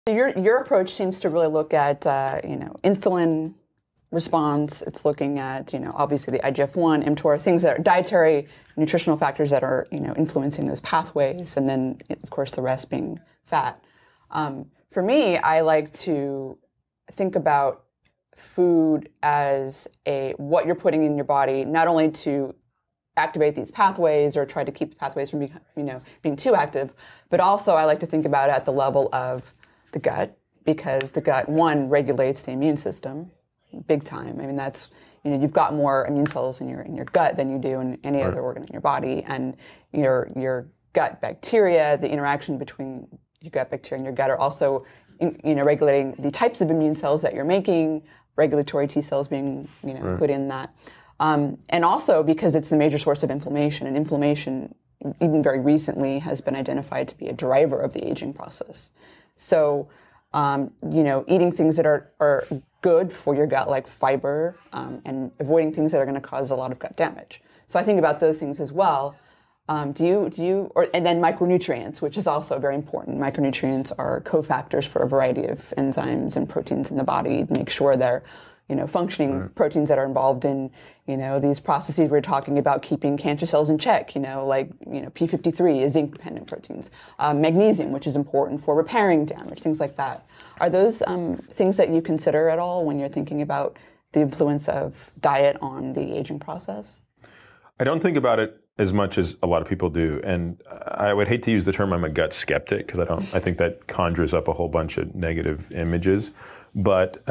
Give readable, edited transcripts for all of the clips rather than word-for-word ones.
So your approach seems to really look at insulin response. It's looking at obviously the IGF-1, mTOR, things that are dietary, nutritional factors that are influencing those pathways, and then of course the rest being fat. For me, I like to think about food as what you're putting in your body, not only to activate these pathways or try to keep the pathways from being too active, but also I like to think about it at the level of the gut, because the gut, one, regulates the immune system big time. I mean, that's you've got more immune cells in your gut than you do in any other organ in your body, and your gut bacteria, the interaction between your gut bacteria and your gut are also regulating the types of immune cells that you're making, regulatory T cells being put in that. And also because it's the major source of inflammation, and inflammation, even very recently, has been identified to be a driver of the aging process. So, eating things that are good for your gut, like fiber, and avoiding things that are going to cause a lot of gut damage. So I think about those things as well. And then micronutrients, which is also very important. Micronutrients are cofactors for a variety of enzymes and proteins in the body. Make sure they're functioning proteins that are involved in, these processes we're talking about, keeping cancer cells in check, P53 is zinc-dependent proteins. Magnesium, which is important for repairing damage, things like that. Are those things that you consider at all when you're thinking about the influence of diet on the aging process? I don't think about it as much as a lot of people do. And I would hate to use the term I'm a gut skeptic, because I think that conjures up a whole bunch of negative images. But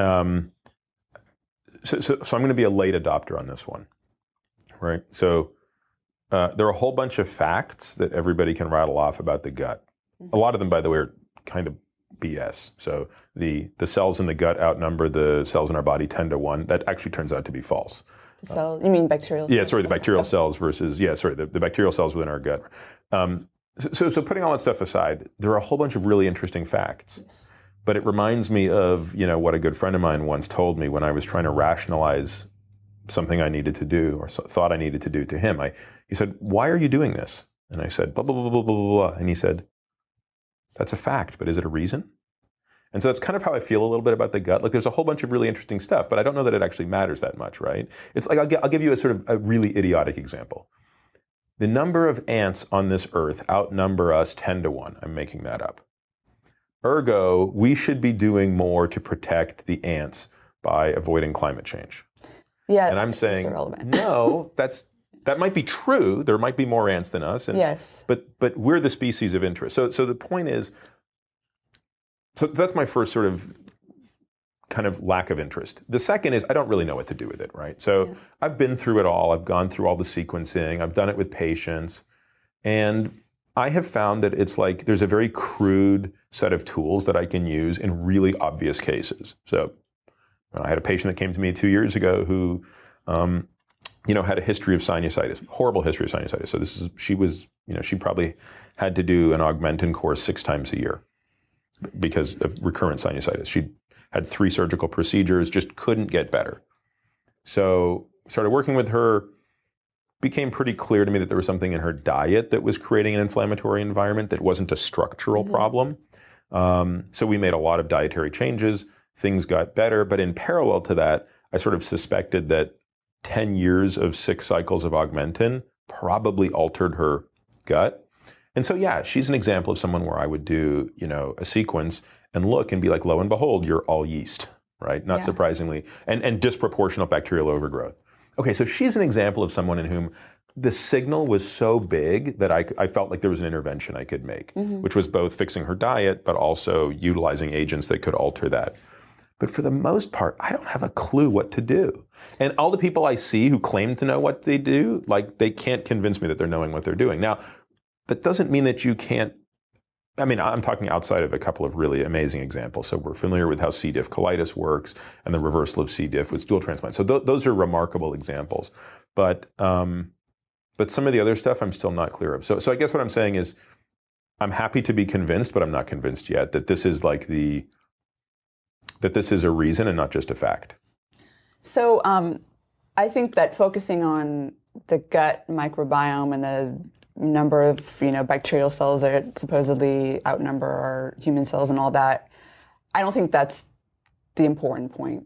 So I'm going to be a late adopter on this one, right? So there are a whole bunch of facts that everybody can rattle off about the gut. A lot of them, by the way, are kind of BS. So the cells in the gut outnumber the cells in our body 10 to 1. That actually turns out to be false. So you mean bacterial cells? Yeah, sorry, the bacterial cells versus, the bacterial cells within our gut. So putting all that stuff aside, there are a whole bunch of really interesting facts. Yes. But it reminds me of, what a good friend of mine once told me when I was trying to rationalize something I needed to do or thought I needed to do to him. He said, "Why are you doing this?" And I said, blah, blah, blah, blah, blah, blah, blah. And he said, "That's a fact, but is it a reason?" And so that's kind of how I feel a little bit about the gut. Like, there's a whole bunch of really interesting stuff, but I don't know that it actually matters that much, right? It's like, I'll give you a sort of a really idiotic example. The number of ants on this earth outnumber us 10 to 1. I'm making that up. Ergo, we should be doing more to protect the ants by avoiding climate change. Yeah, and I'm saying, no, that might be true. There might be more ants than us. And, yes. But we're the species of interest. So the point is, so that's my first sort of kind of lack of interest. The second is I don't really know what to do with it, right? So I've been through it all. I've gone through all the sequencing. I've done it with patients. And I have found that it's like there's a very crude set of tools that I can use in really obvious cases. So I had a patient that came to me 2 years ago who, had a history of sinusitis, horrible history of sinusitis. So she probably had to do an Augmentin course 6 times a year because of recurrent sinusitis. She had 3 surgical procedures, just couldn't get better. So started working with her. Became pretty clear to me that there was something in her diet that was creating an inflammatory environment that wasn't a structural problem. So we made a lot of dietary changes. Things got better. But in parallel to that, I sort of suspected that 10 years of 6 cycles of Augmentin probably altered her gut. And so, yeah, she's an example of someone where I would do, a sequence and look and be like, lo and behold, you're all yeast, right? Not surprisingly, and disproportional bacterial overgrowth. Okay, so she's an example of someone in whom the signal was so big that I felt like there was an intervention I could make, which was both fixing her diet, but also utilizing agents that could alter that. But for the most part, I don't have a clue what to do. And all the people I see who claim to know what they do, like, they can't convince me that they're knowing what they're doing. Now, that doesn't mean that you can't, I'm talking outside of a couple of really amazing examples. So we're familiar with how C. diff colitis works and the reversal of C. diff with stool transplant. So those are remarkable examples. But some of the other stuff I'm still not clear of. So I guess what I'm saying is I'm happy to be convinced, but I'm not convinced yet that this is that this is a reason and not just a fact. So I think that focusing on the gut microbiome and the number of bacterial cells that supposedly outnumber our human cells and all that, I don't think that's the important point.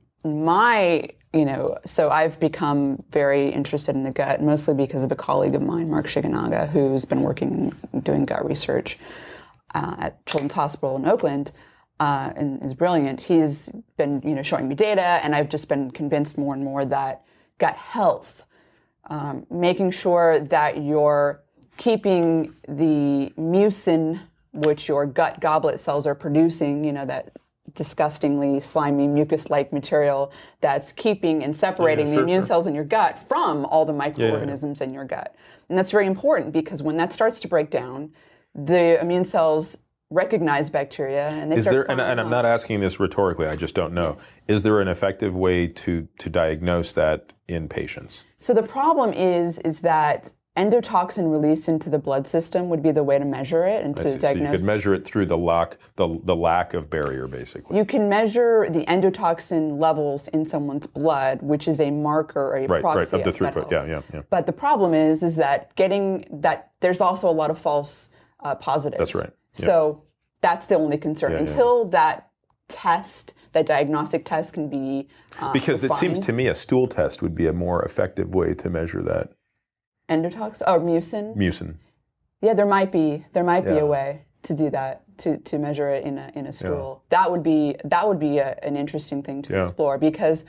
So I've become very interested in the gut, mostly because of a colleague of mine, Mark Shiganaga, who's been doing gut research at Children's Hospital in Oakland, and is brilliant. He's been, showing me data, and I've just been convinced more and more that gut health, making sure that you're keeping the mucin, which your gut goblet cells are producing, that disgustingly slimy mucus-like material that's keeping and separating the immune cells in your gut from all the microorganisms in your gut. And that's very important because when that starts to break down, the immune cells recognize bacteria and they start and I'm not asking this rhetorically, I just don't know. Yes. Is there an effective way to diagnose that in patients? So the problem is that endotoxin release into the blood system would be the way to measure it and to diagnose. So you could measure it through the lack of barrier, basically. You can measure the endotoxin levels in someone's blood, which is a marker or a proxy of the throughput. Yeah. But the problem is that getting that there's also a lot of false positives. That's right. Yeah. So that's the only concern. Until that diagnostic test can be because refined. It seems to me a stool test would be a more effective way to measure that. Endotoxin or mucin? Mucin. Yeah, there might be a way to do that, to measure it in a stool. Yeah. That would be an interesting thing to explore because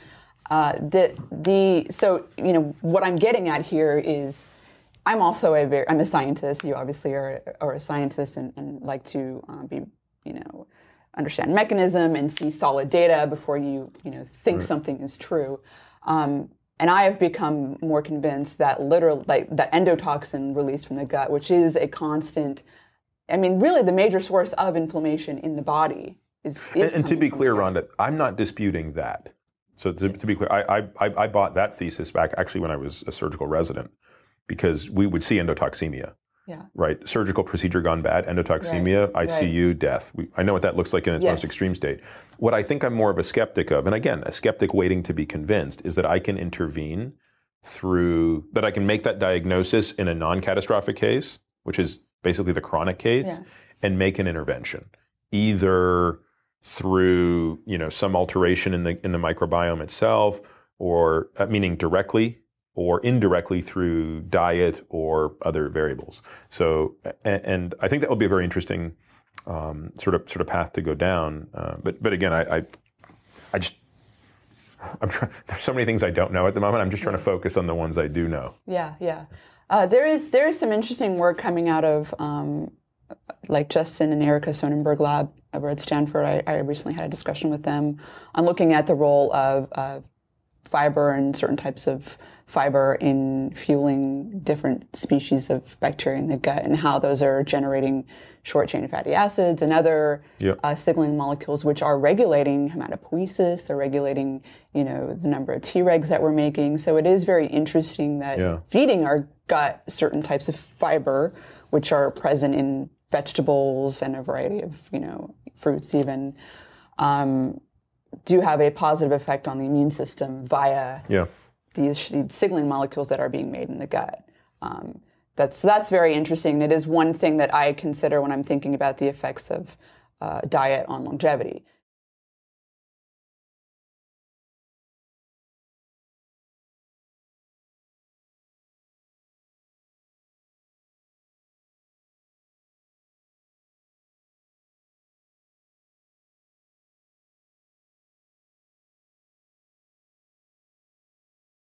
what I'm getting at here is I'm also I'm a scientist. You obviously are a scientist and like to understand mechanism and see solid data before you think something is true. And I have become more convinced that the endotoxin released from the gut, which is a constant, really the major source of inflammation in the body is and to be clear, Rhonda, I'm not disputing that. So to be clear, I bought that thesis back actually when I was a surgical resident because we would see endotoxemia. Yeah. Right. Surgical procedure gone bad, endotoxemia, ICU, death. I know what that looks like in its most extreme state. What I think I'm more of a skeptic of, and again, a skeptic waiting to be convinced, is that I can intervene that I can make that diagnosis in a non-catastrophic case, which is basically the chronic case, and make an intervention. Either through, some alteration in the microbiome itself, or meaning directly, or indirectly through diet or other variables. So, and I think that will be a very interesting sort of path to go down. But again, I'm trying. There's so many things I don't know at the moment. I'm just trying to focus on the ones I do know. Yeah. There is some interesting work coming out of like Justin and Erica Sonnenberg lab over at Stanford. I recently had a discussion with them on looking at the role of fiber and certain types of fiber in fueling different species of bacteria in the gut and how those are generating short-chain fatty acids and other signaling molecules which are regulating hematopoiesis, they're regulating, the number of Tregs that we're making. So it is very interesting that feeding our gut certain types of fiber, which are present in vegetables and a variety of, fruits even, do have a positive effect on the immune system via these signaling molecules that are being made in the gut. That's very interesting. And it is one thing that I consider when I'm thinking about the effects of diet on longevity.